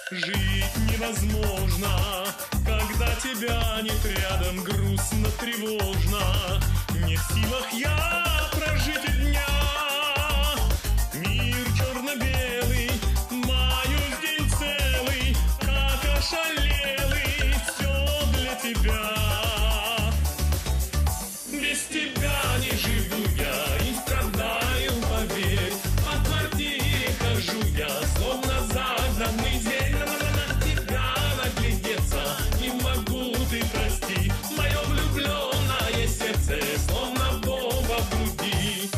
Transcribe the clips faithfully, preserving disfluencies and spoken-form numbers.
Жить невозможно, когда тебя нет рядом, грустно, тревожно. Не в силах я прожить и дня. Мир черно-белый, маюсь день целый, как ошалелый, все для тебя. Без тебя не живу я и страдаю, поверь. По квартире хожу я, словно загнанный зверь. На тебя наглядеться не могу, ты прости. Мое влюбленное сердце, словно бомба в груди.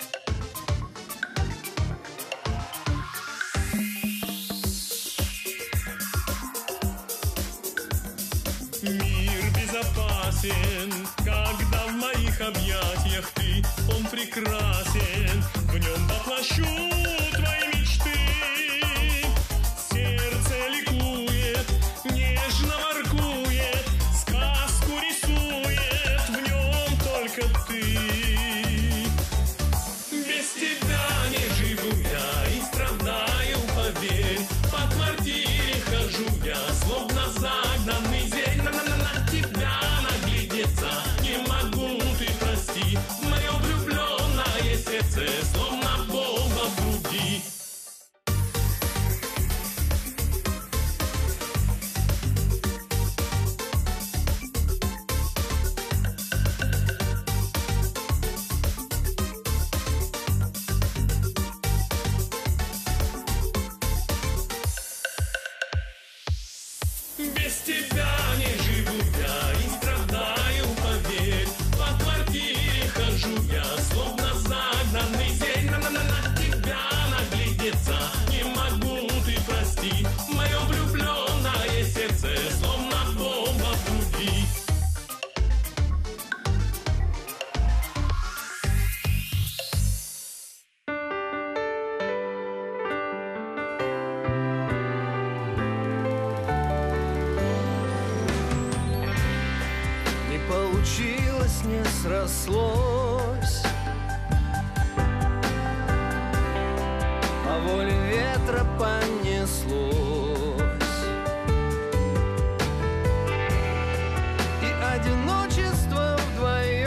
Мир безопасен, когда в моих объятиях ты, он прекрасен. В нем воплощу твои мечты. Сердце ликует, нежно воркует, сказку рисует, в нем только ты. Без тебя не живу я и страдаю, поверь. По квартире хожу я, словно загнанный зверь. На тебя наглядеться не могу, ты прости. Мое влюбленное сердце, словно бомба в груди. Без тебя не живу я и страдаю, поверь. По квартире хожу я, словно загнанный зверь. На, на, на, на тебя наглядеться не могу, ты прости. Мое влюбленное сердце, словно бомба в груди. Не получилось, не срослось, по воле ветра понеслось. И одиночество вдвоем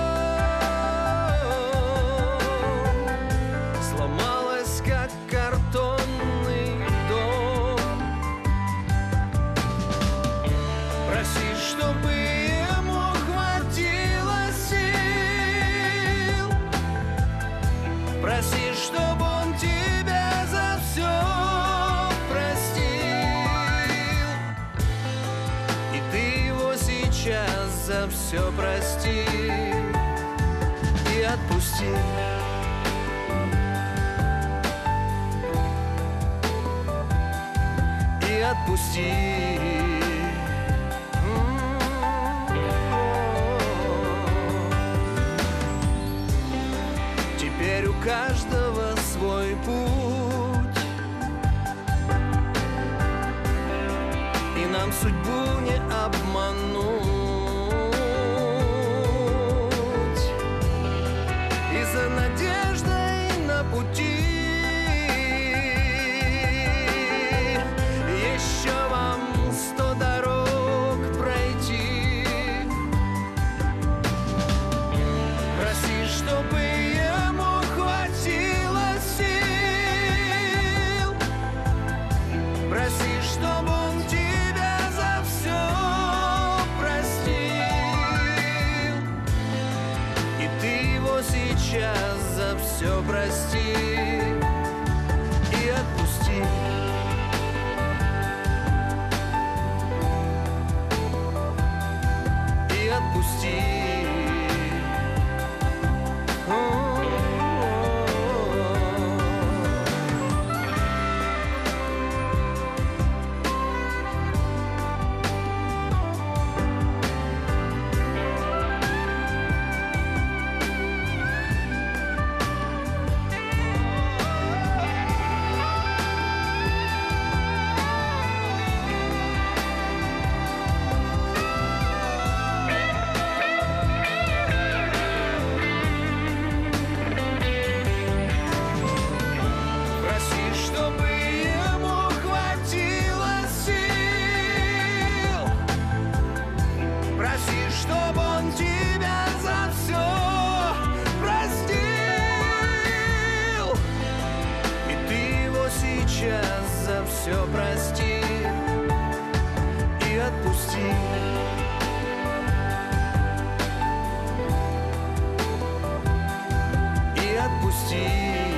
сломалось, как картонный дом. Проси, чтобы ему хватило сил. Проси, чтобы он тебя за все простил. И ты его сейчас за все прости и отпусти. И отпусти. Теперь у каждого свой путь, и нам судьбу не обмануть. И за надеждой на пути еще вам сто дорог пройти. Проси, чтобы ему хватило сил. Проси, чтобы он тебя за все простил. И ты его сейчас за все прости и отпусти. И отпусти. все прости и отпусти. И отпусти.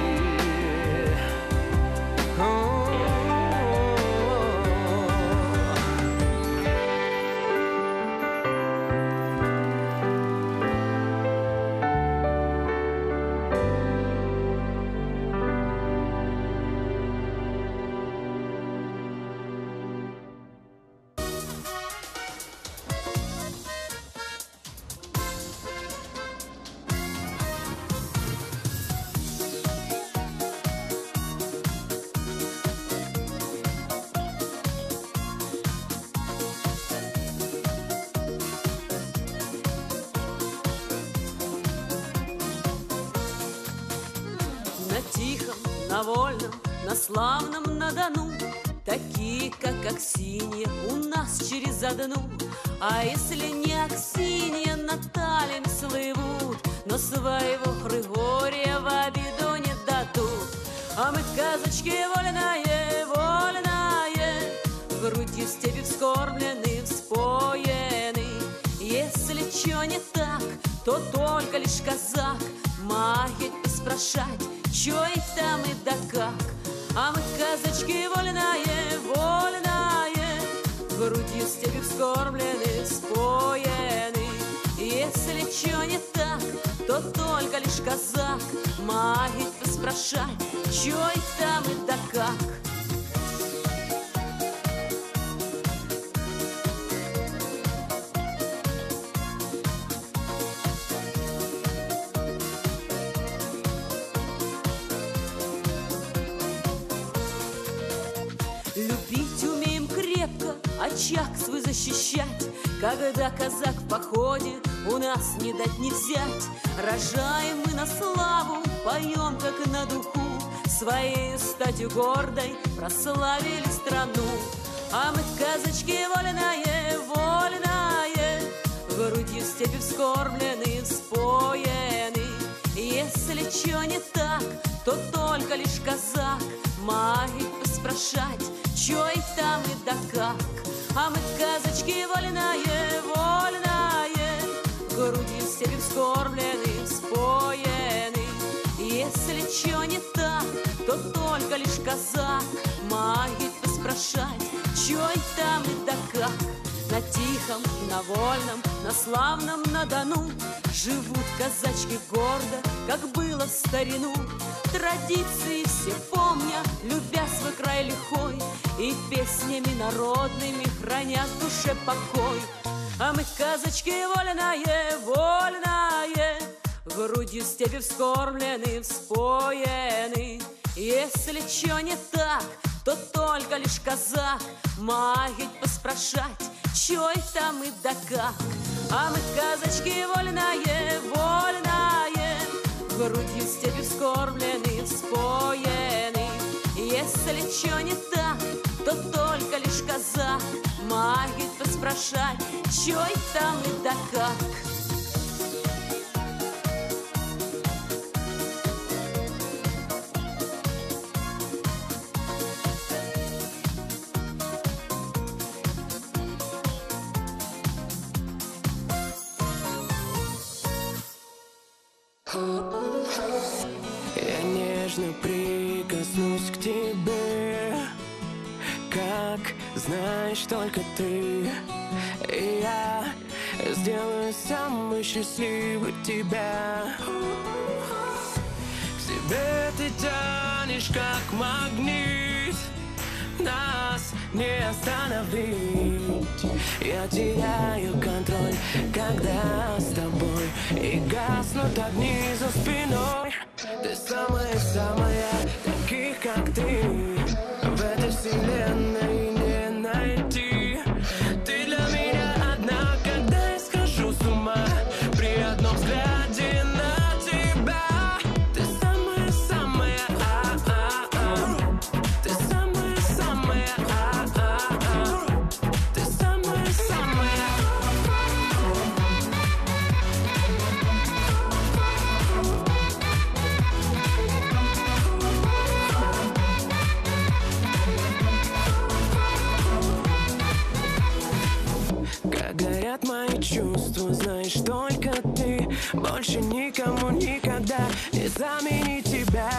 На вольном, на славном, на Дону такие, как Аксинья, у нас через одну. А если не Аксинья, Натальями слывут, но своего Григория в обиду не дадут. А мы в казочке вольное, вольное, в груди в степи вскормлены, вспоены. Если чё не так, то только лишь казак магит поспрашать, чё и там и да как. А мы в казачке вольное, вольное, в груди в степи вскормлены, споены. Если чё не так, то только лишь казак магит поспрашать, чё и там и да как. Любить умеем крепко, очаг свой защищать, когда казак в походе, у нас не дать не взять. Рожаем мы на славу, поем как на духу, своей статью гордой прославили страну. А мы в казачке вольное, вольное, в груди в степи вскормлены, вспоены. Если чё не так, то только лишь казак магит поспрашать, чё и там и да как. А мы в казачке вольное, вольное, в груди в степи вскормлены, вспоены. Если чё не так, то только лишь казак магит поспрашать, чё и там и да как. На тихом, на вольном, на славном, на Дону живут казачки гордо, как было в старину. Традиции все помня, любя свой край лихой, и песнями народными хранят в душе покой. А мы в казачке вольное, вольное, в груди в степи вскормлены, вспоены. Если чё не так, то только лишь казак магит поспрашать, чё и там и да как. А мы в казачке вольное, вольное, в груди в степи вскормлены, вспоены. Если чё не так, то только лишь казак магит поспрашать, чё и там и да как. Я нежно прикоснусь к тебе, как знаешь только ты. И я сделаю самый счастливый тебя. К себе ты тянешь как магнит, нас не остановить. Я теряю контроль, когда с тобой, и гаснут огни за спиной. Ты самая-самая, таких как ты в этой вселенной не найти. Ты для меня одна, когда я схожу с ума при одном взгляде на тебя. Ты самая-самая, а-а-а. Ты самая-самая, а-а-а. Ты самая-самая. больше никому никогда не заменить тебя.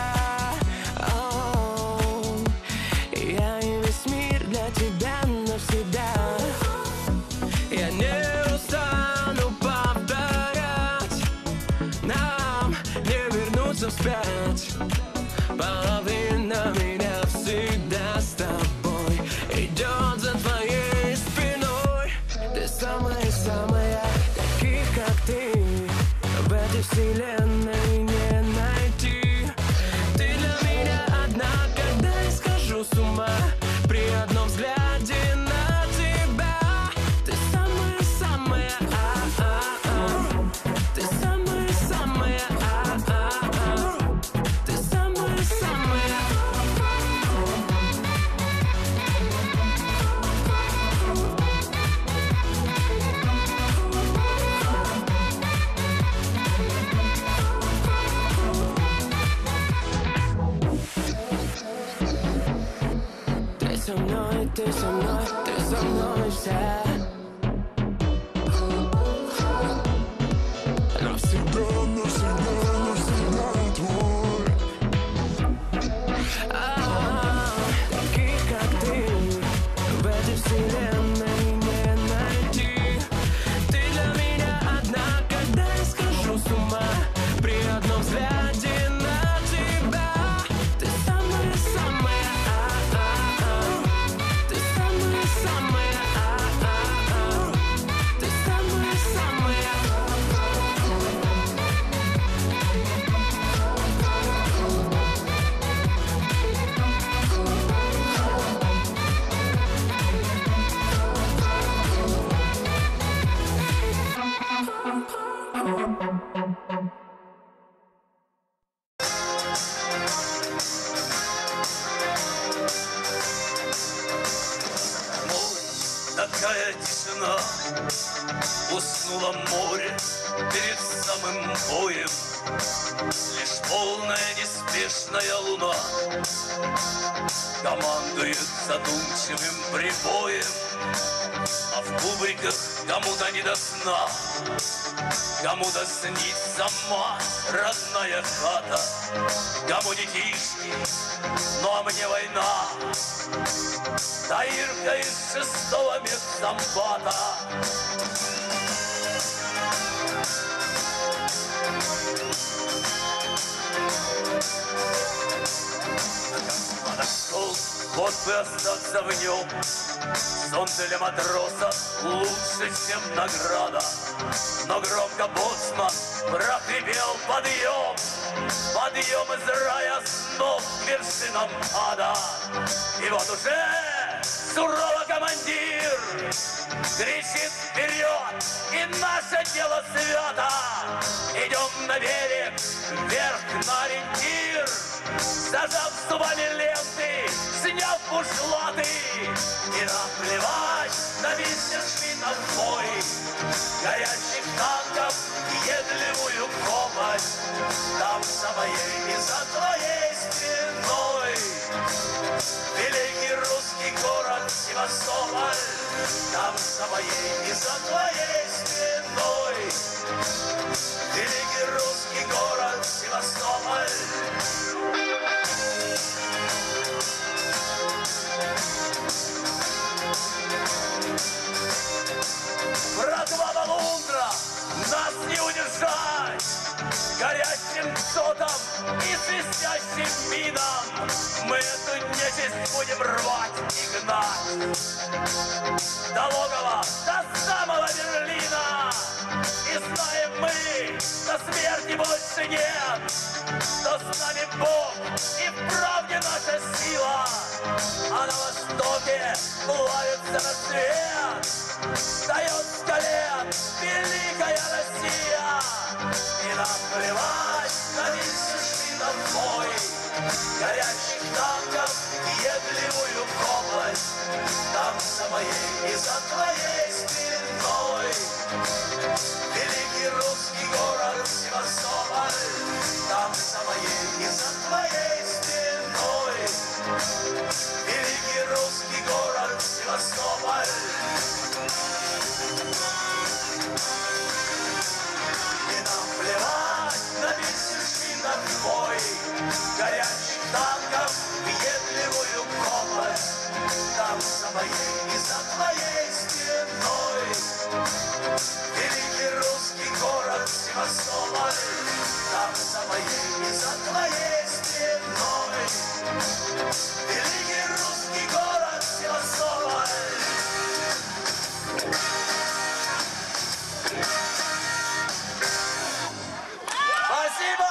О, я и весь мир для тебя навсегда. Я не устану повторять, нам не вернуться вспять. Половина меня всегда с тобой идет за твоей спиной. Ты самая-самая, таких как ты в этой вселенной не найти. Ты для меня одна, когда я схожу с ума при одном взгляде на тебя. Ты самая-самая, а-а-а. Ты самая-самая, а-а-а. Ты самая-самая. Ты со мной, ты со мной, ты со мной вся. Навсегда, навсегда, навсегда твой. А, таких как ты в этой вселенной не найти. Ты для меня одна, когда я схожу с ума при одном взгляде на тебя. Ты самая-самая, а-а-а. Ты самая-самая, а-а-а. Ты самая-самая. Такая тишина, уснуло море перед самым боем. Лишь полная неспешная луна командует задумчивым прибоем. А в кубриках кому-то не до сна, кому-то снится мать, родная хата, кому детишки, ну а мне война. Таирка из шестого медсамбата. Подошел, вот бы остаться в нем. Сон для матроса лучше, чем награда. Но громко боцман прохрипел: подъем, подъем из рая снов к вершинам ада. И вот уже сурово командир кричит вперед, и наше дело свято. Идем на берег, вверх на ориентир, зажав зубами ленты, сняв бушлаты. И наплевать на мессершмиттов бой, горячих танков едливую копоть. Там за моей и за твоей спиной великий русский город Севастополь. Там за моей и за твоей спиной великий русский город Севастополь. Братва Балундра, нас не удержать горячим дзотом и свистящим мином. Мы эту нечисть будем рвать и гнать до логова, до самого Берлина. И знаем мы, что смерти больше нет, что с нами Бог и в правде наша сила. А на востоке плавится рассвет, встает с колен великая Россия. И нам плевать на мессершмиттов бой, горячих танков едливую копоть. Там за моей и за твоей спиной великий русский город Севастополь. Там за моей и за твоей спиной великий русский город Севастополь. И нам плевать танков въедливую копоть. Там за моей и за твоей стеной великий русский город Севастополь. Там за моей и за твоей стеной великий русский город Севастополь. Спасибо!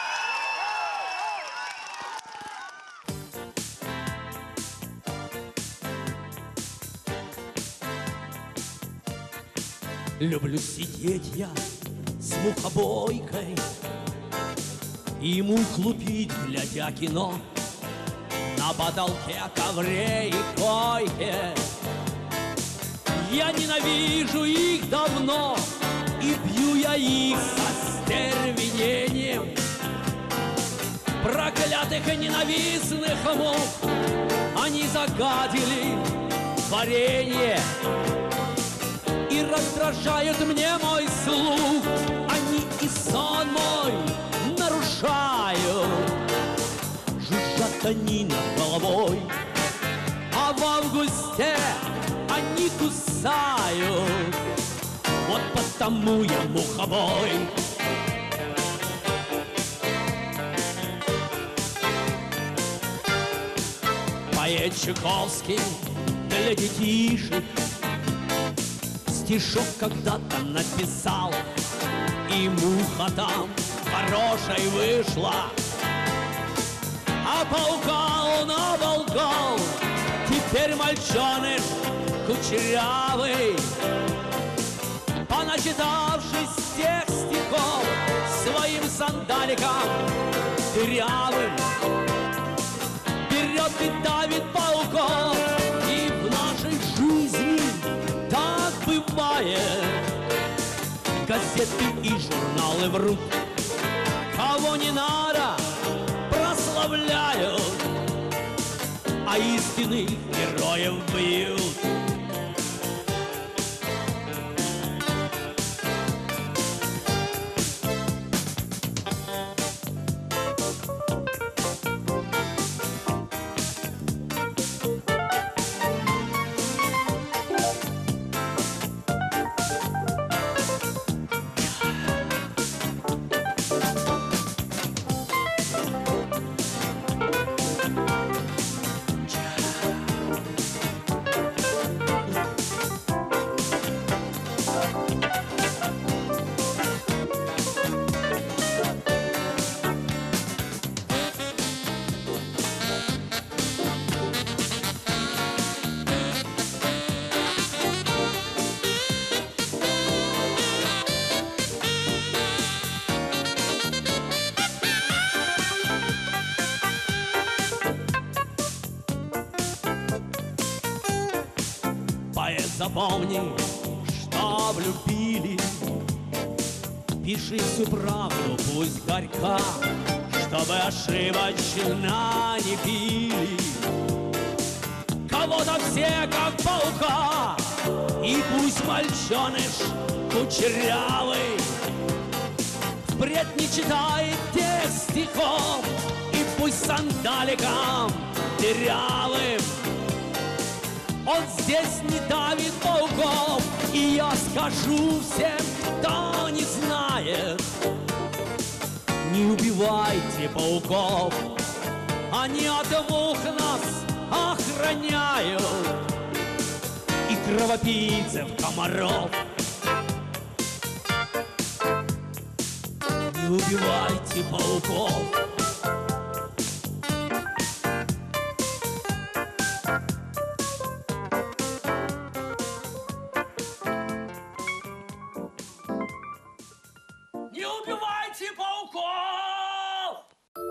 Люблю сидеть я с мухобойкой и мух лупить, глядя кино на потолке, ковре и койке. Я ненавижу их давно, и бью я их со стервенением. Проклятых и ненавистных мух они загадили варенье и раздражают мне мой слух. Они и сон мой нарушают. Жужжат они над головой, а в августе они кусают. Вот потому я мухобой. Поэт Чайковский для детишек стишок когда-то написал, и муха там хорошей вышла, а паука он оболгал. Теперь мальчоныш кучерявый, поначитавшись тех стихов, своим сандаликом дырявым берет и давит пауков. И в нашей жизни так бывает. Газеты и журналы врут, кого не надо прославляют, а истинных героев бьют. Запомни, что влюбили, пиши всю правду, пусть горька, чтобы ошибочно не пили. Кого-то все как паука, и пусть мальчоныш кучерявый впредь не читает тех стихов, и пусть сандаликом дырявым он здесь не давит пауков. И я скажу всем, кто не знает: не убивайте пауков, они от мух нас охраняют и кровопийцев комаров. Не убивайте пауков. Не убивайте пауков!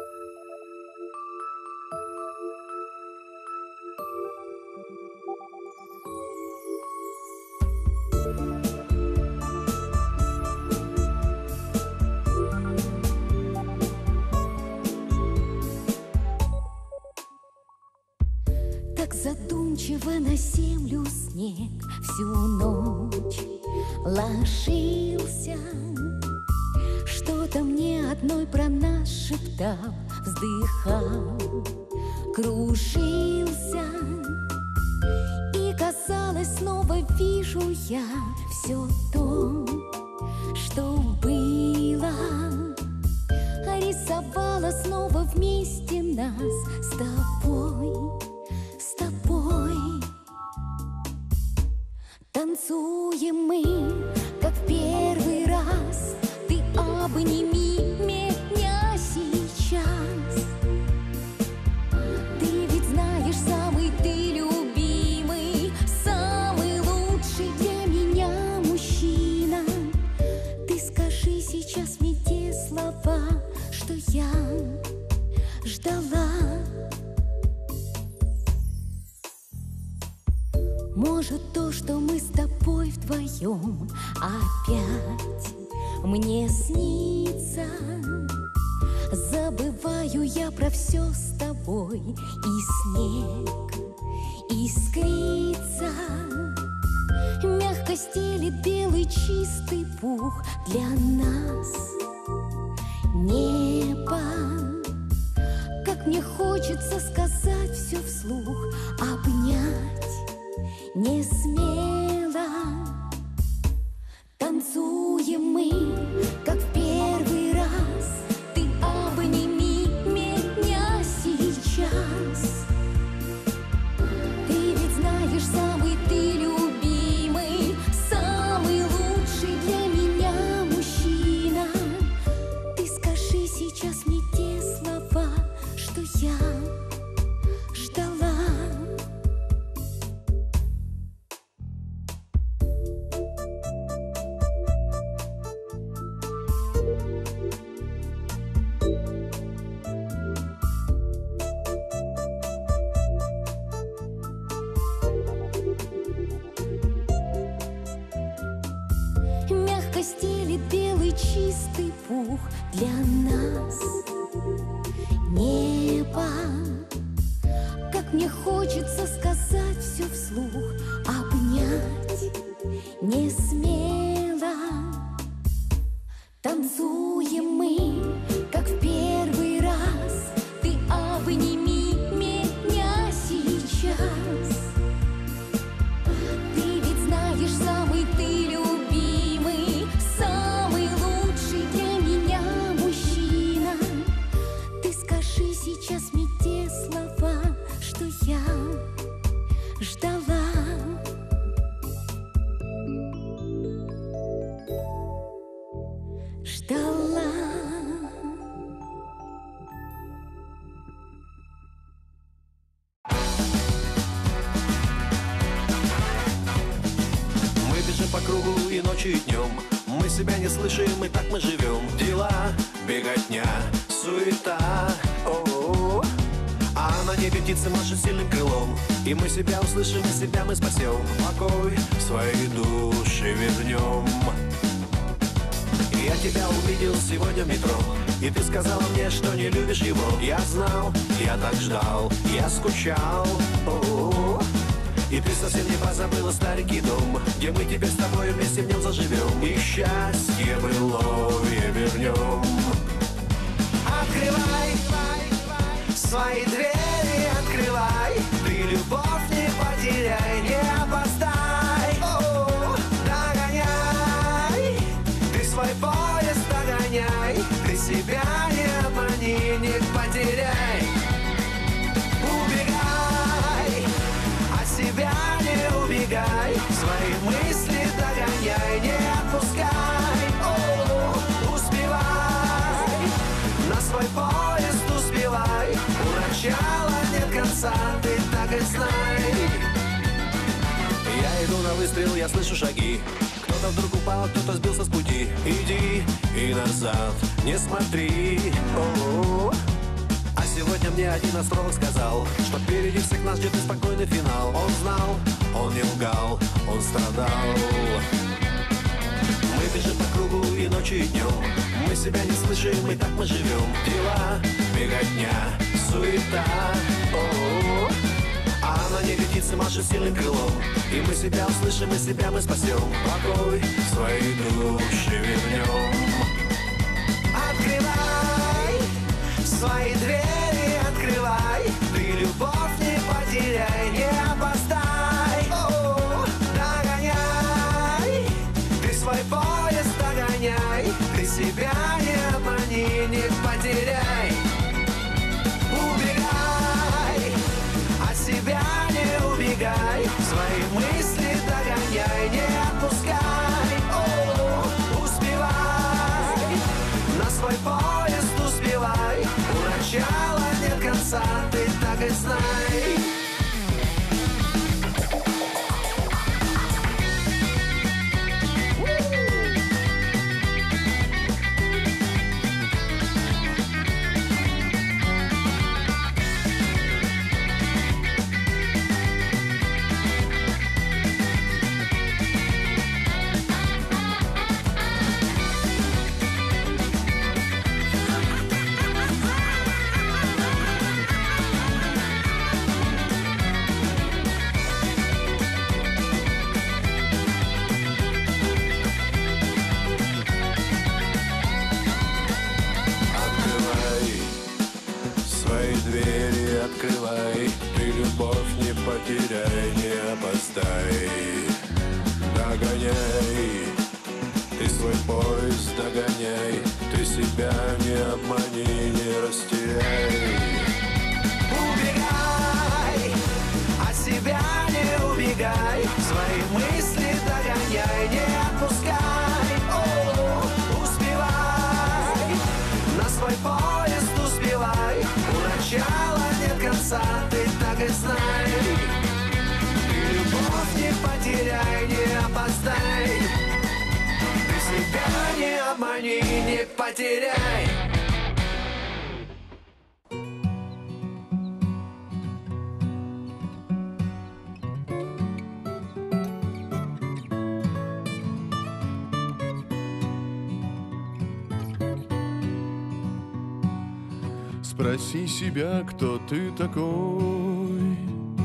Так задумчиво на землю снег всю ночь ложился. Что Кто-то мне одной про нас шептал, вздыхал, кружился. И казалось, снова вижу я все то, что было. Рисовала снова вместе нас с тобой, с тобой. Танцуем мы, как в первый раз. Ты обними меня сейчас. Ты ведь знаешь, самый ты любимый, самый лучший для меня мужчина. Ты скажи сейчас мне те слова, что я ждала. Может, то, что мы с тобой вдвоем опять мне снится. Забываю я про все с тобой, и снег искрится. Мягко стелит белый чистый пух для нас небо. Как мне хочется сказать все вслух, обнять не смело. Танцуем мы, как в первый раз. Ты обними меня сейчас. Ты ведь знаешь, самый ты любимый, самый лучший для меня мужчина. Ты скажи сейчас мне те слова, что я ждала. Мягко стелит белый чистый пух для нас небо. Как мне хочется сказать все вслух, обнять не смело. Танцуем мы, как в первый раз. Ты обними меня сейчас. Ты ведь знаешь, самый ты любимый, самый лучший для меня мужчина. Ты скажи сейчас мне те слова, что я ждала. Ждала. Мы бежим по кругу и ночью, и днем. Мы себя не слышим, и так мы живем. Дела, беготня, суета. О-о-о. А на небе птицы машут сильным крылом. И мы себя услышим, и себя мы спасем. Покой в свои души вернем. Я тебя увидел сегодня в метро, и ты сказала мне, что не любишь его. Я знал, я так ждал, я скучал. О-о-о. И ты совсем не позабыла старенький дом, где мы теперь с тобой вместе в нем заживем. И счастье былое вернем. Открывай свои двери, открывай. Ты любовь не потеряй, не опоздай. О-о-о. Догоняй, ты свой поезд догоняй. Ты себя не обмани, не потеряй. Убегай, от себя не убегай. Свои мысли догоняй, не отпускай. О-о-о. Успевай, на свой поезд успевай. У начала нет конца, ты так и знай. Я иду на выстрел, я слышу шаги. Кто-то вдруг упал, кто-то сбился с пути. Иди и назад не смотри. О-о-о. А сегодня мне один астролог сказал, что впереди всех нас ждет неспокойный финал. Он знал, он не лгал, он страдал. Мы бежим по кругу и ночью, и днем. Мы себя не слышим, и так мы живем. Дела, беготня, суета. О-о-о. А на небе птицы машут сильным крылом. И мы себя услышим, и себя мы спасем. Покой в свои души вернем. Свои двери открывай, ты любовь не потеряй, не опоздай. О, догоняй, ты свой поезд догоняй, ты себя не обмани, не потеряй. Убегай, от себя не убегай, свои мысли догоняй, не отпускай. О, успевай, на свой поезд успевай, у начала нет конца, ты так и знай. Открывай, ты любовь не потеряй, не опоздай. Догоняй, ты свой поезд догоняй, ты себя не обмани, не растеряй. Убегай, от себя не убегай, свои мысли догоняй, не отпускай. О, успевай, на свой поезд успевай, у начала нет конца, ты так и знай. Ты любовь не потеряй, не опоздай, ты себя не обмани, не потеряй. Спроси себя, кто ты такой,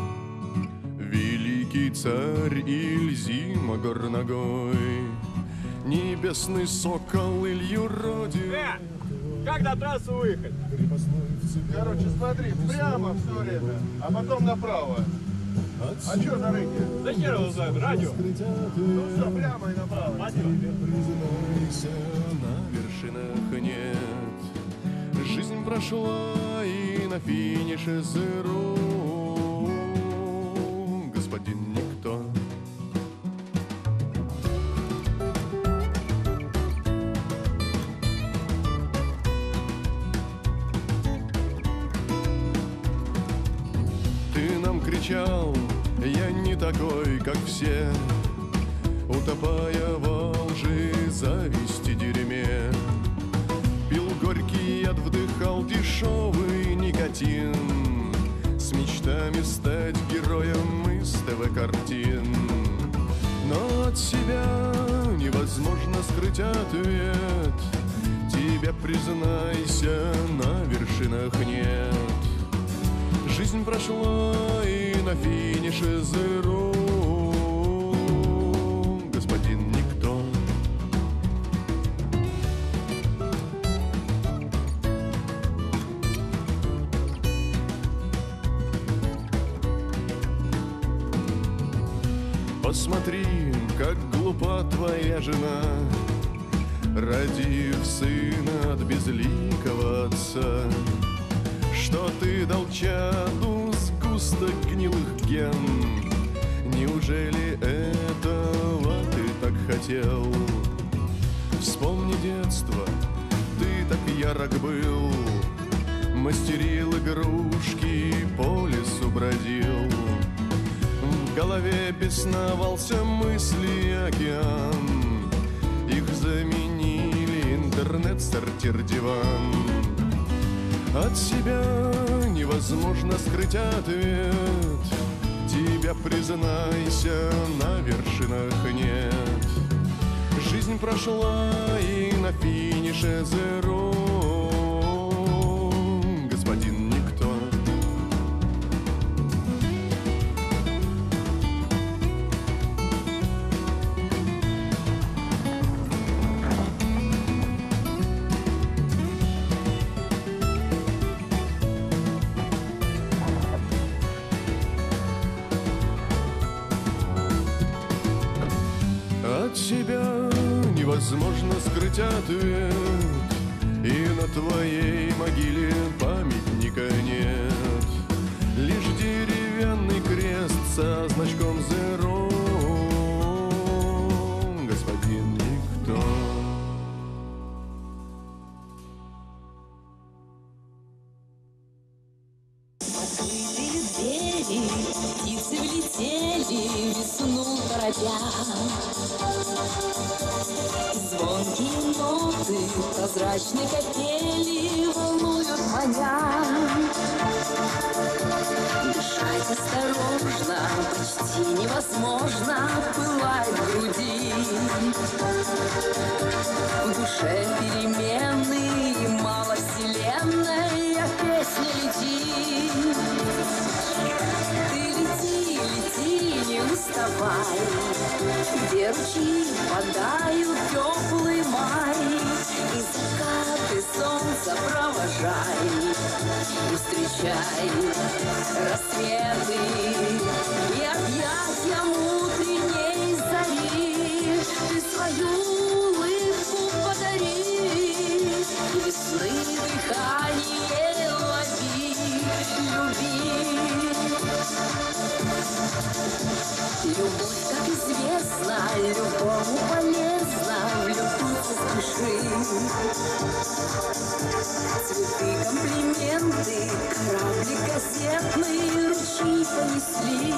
великий царь или зима горногой, небесный сокол или юродивый. Э, как на трассу выехать? Короче, смотри, прямо все время, а потом направо. А что на рынке? Да хер его знает, радио. Ну все, прямо и направо. Признайся, на вершинах нет. Жизнь прошла и на финише зеро. Господин никто. Ты нам кричал, я не такой, как все, утопая во лжи, зависти, дерьме. Пил горький яд, вдыхал дешевый никотин, с мечтами стать героем из ТВ-картин. Но от себя невозможно скрыть ответ. Тебя, признайся, на вершинах нет. Жизнь прошла и на финише зеро. Господин никто. Посмотри, как глупа твоя жена, родив сына от безликого отца. Что ты дал чаду сгусток гнилых ген? Неужели этого ты так хотел? Вспомни детство, ты так ярок был, мастерил игрушки, по лесу бродил. В голове бесновался мысли океан, их заменили интернет, сортир, диван. От себя невозможно скрыть ответ. Тебя, признайся, на вершинах нет. Жизнь прошла и на финише зеро. Господин никто. тебя невозможно скрыть ответ, и на твоей могиле памятника нет, лишь деревянный крест со значком «Зеро», господин никто. Открытые двери, птицы влетели, весну торопя. Звонкие ноты прозрачной капели волнуют маня. Дышать осторожно, почти невозможно, пылает в груди. В душе перемены, мало вселенной, а песня летит. Ты лети, лети, не уставай, где ручьи впадают теплый май, и закаты солнца провожай, и встречай рассветы, и объятьям утренней зари ты свою улыбку подари, весны дыхание лови, люби. Любовь, как известно, любому полезна, влюбиться с души. Цветы, комплименты, корабли газетные, ручьи понесли.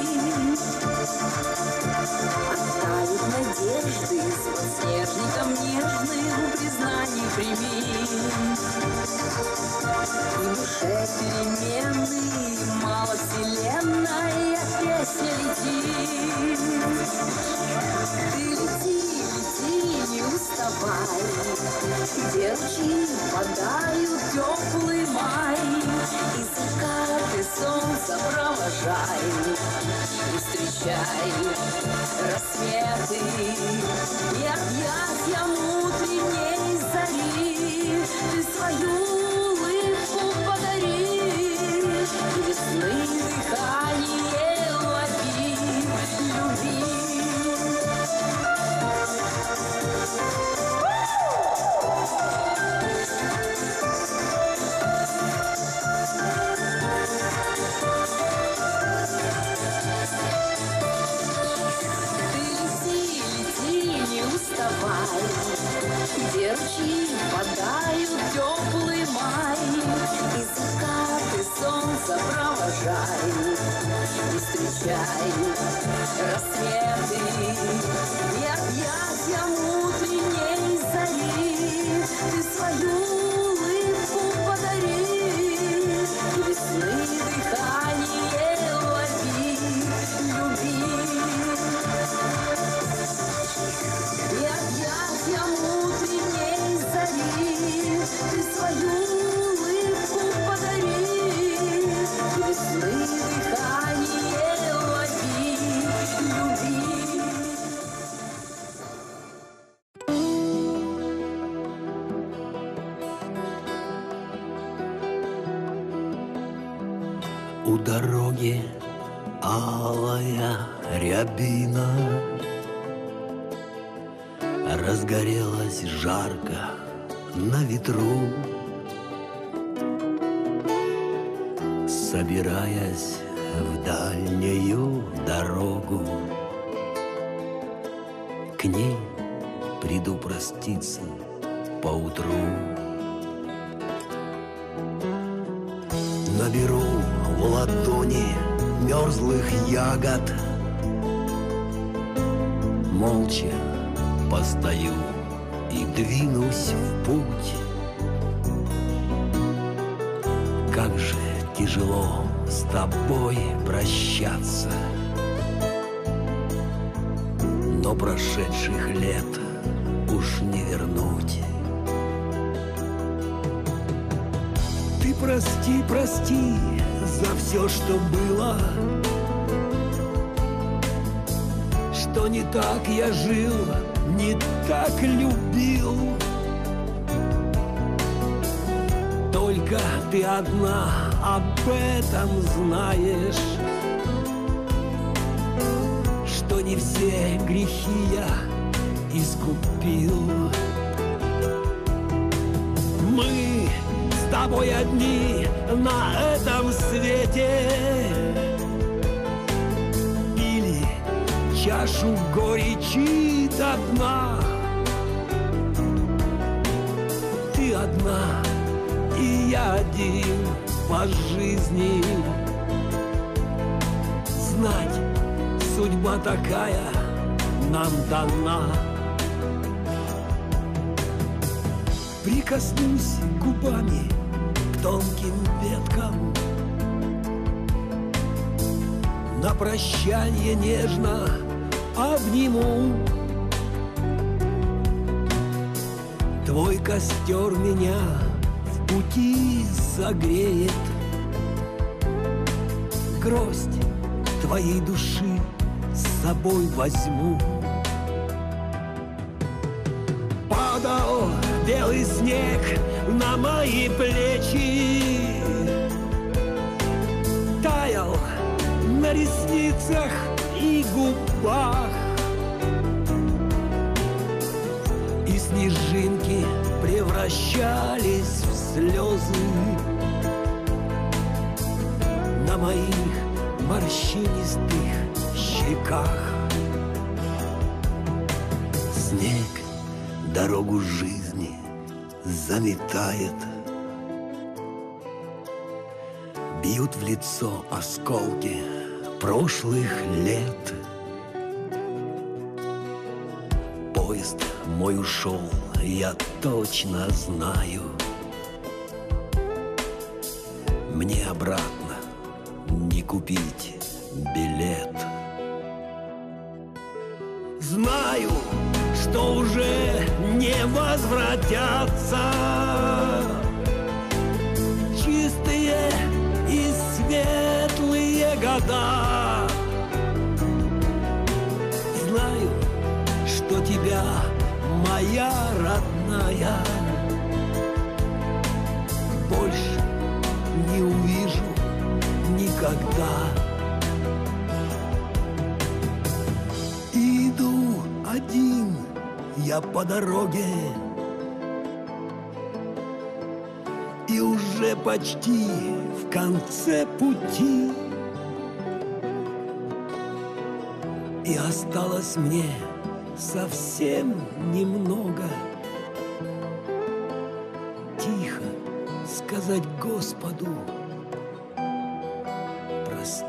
Оттают надежды, с подснежником нежным признаний прими. В душе перемены, мало вселенной, а песня летит. Ты лети, лети, не уставай, где ручьи впадают теплый май, и закаты солнца провожай, и встречай рассветы, и объятьям утренней зари ты свою улыбку подари, весны дыхание лови, люби. Где ручьи впадают теплый май, и закаты солнца провожай, и встречай рассветы, и объятьям утренней зари ты свою улыбку подари, весны дыхание лови, люби. И объятьям утренней зари ты свою улыбку подари, весны дыхание лови, люби. У дороги алая рябина, разгорелась жарко на ветру, собираясь в дальнюю дорогу. К ней приду проститься поутру. Наберу в ладони мерзлых ягод, молча постою и двинусь в путь. Как же тяжело с тобой прощаться, но прошедших лет уж не вернуть. Ты прости, прости за все, что было, что не так я жил, не так любил. Только ты одна об этом знаешь, что не все грехи я искупил. Мы с тобой одни на этом свете, пили чашу горечи до дна. Ты одна, и я один по жизни. Знать, судьба такая нам дана. Прикоснусь губами к тонким веткам, на прощанье нежно обниму. Твой костер меня в пути согреет, гроздь твоей души с собой возьму. Падал белый снег на мои плечи, таял на ресницах и губах, и снежинки превращались в слезы на моих морщинистых щеках. Снег дорогу жизни заметает, бьют в лицо осколки прошлых лет. Поезд мой ушел, я точно знаю, мне обратно не купить билет. Знаю, что уже не возвратятся чистые и светлые года. Знаю, что тебя, моя родная, больше не увижу никогда. Иду один я по дороге, и уже почти в конце пути, и осталось мне совсем немного. Тихо сказать Господу прости.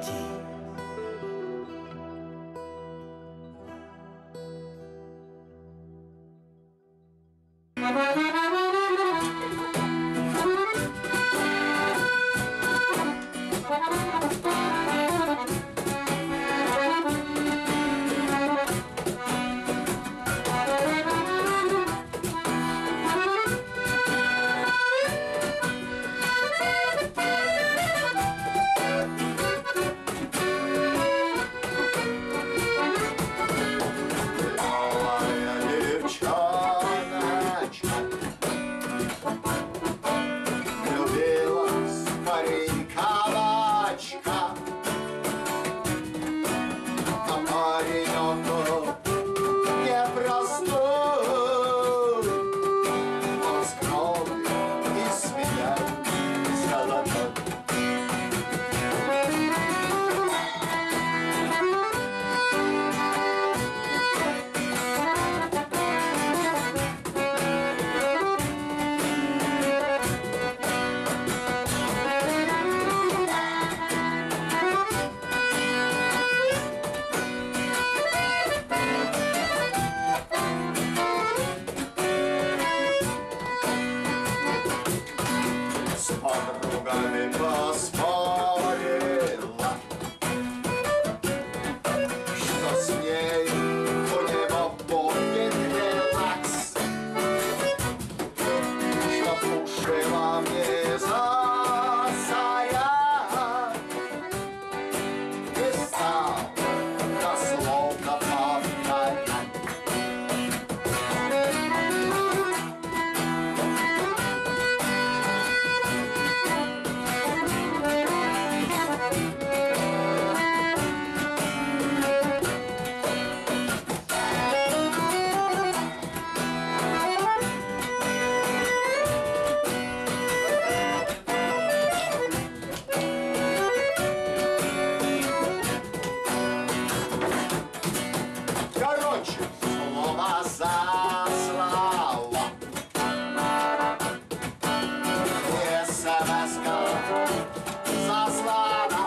ласка заслана.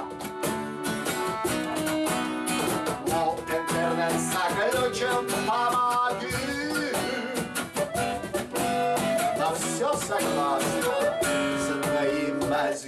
Но интернет заключен, помоги. На все согласна за твои мозги.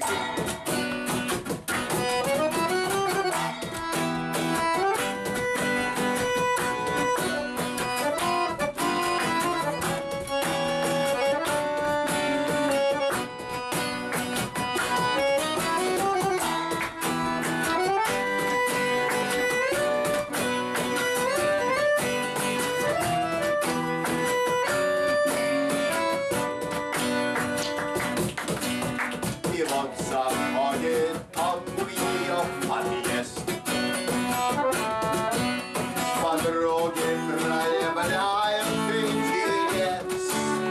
Заходит он в ее подъезд. Подруги проявляют интерес.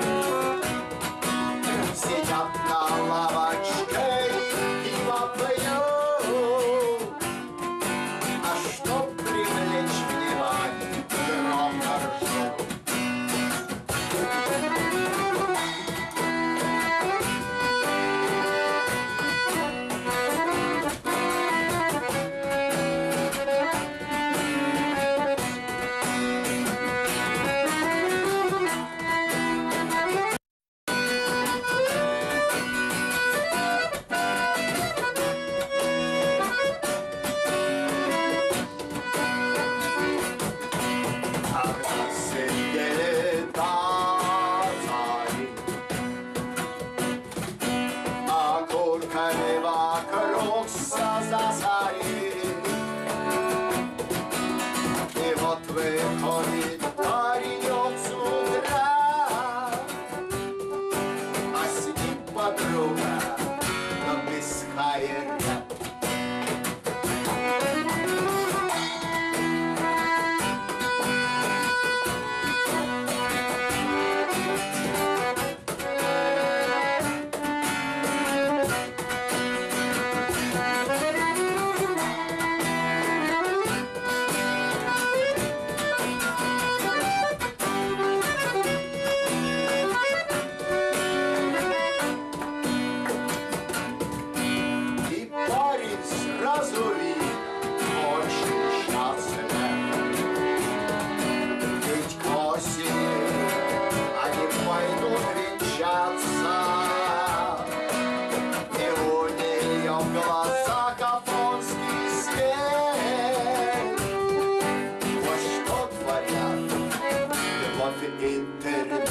Сидят на лавочке и пиво пьют. А чтоб привлечь внимание, громко ржут. Вокруг засорит. И вот выходит паренек с утра, а с ним подруга, но без хайра. Сразу видно, очень счастлив. Ведь к осени они пойдут венчаться. И у нее в глазах афонский свет. Вот что творят любовь и интернет.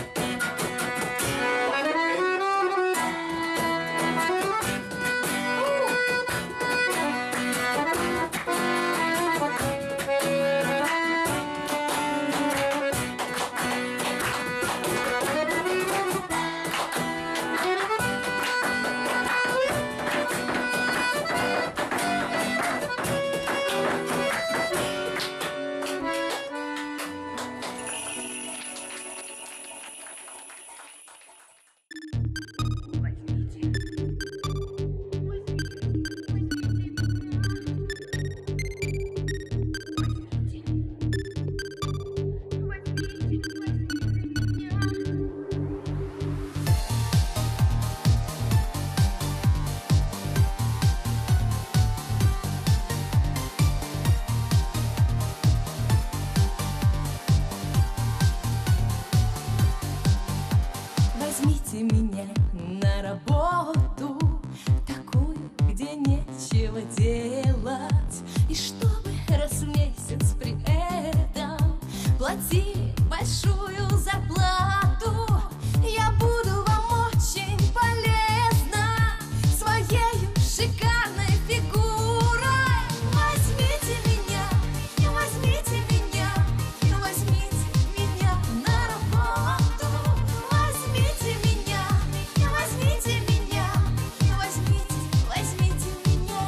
Возьмите меня на работу, такую, где нечего делать. И чтобы раз в месяц при этом платили большую зарплату, я буду вам очень полезна своей шикарной фигурой. Возьмите меня, возьмите меня, возьмите меня на работу. Возьмите меня, возьмите меня, возьмите, возьмите меня.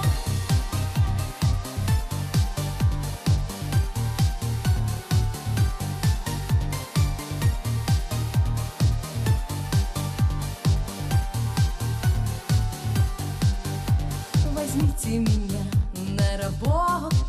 Возьмите меня на работу.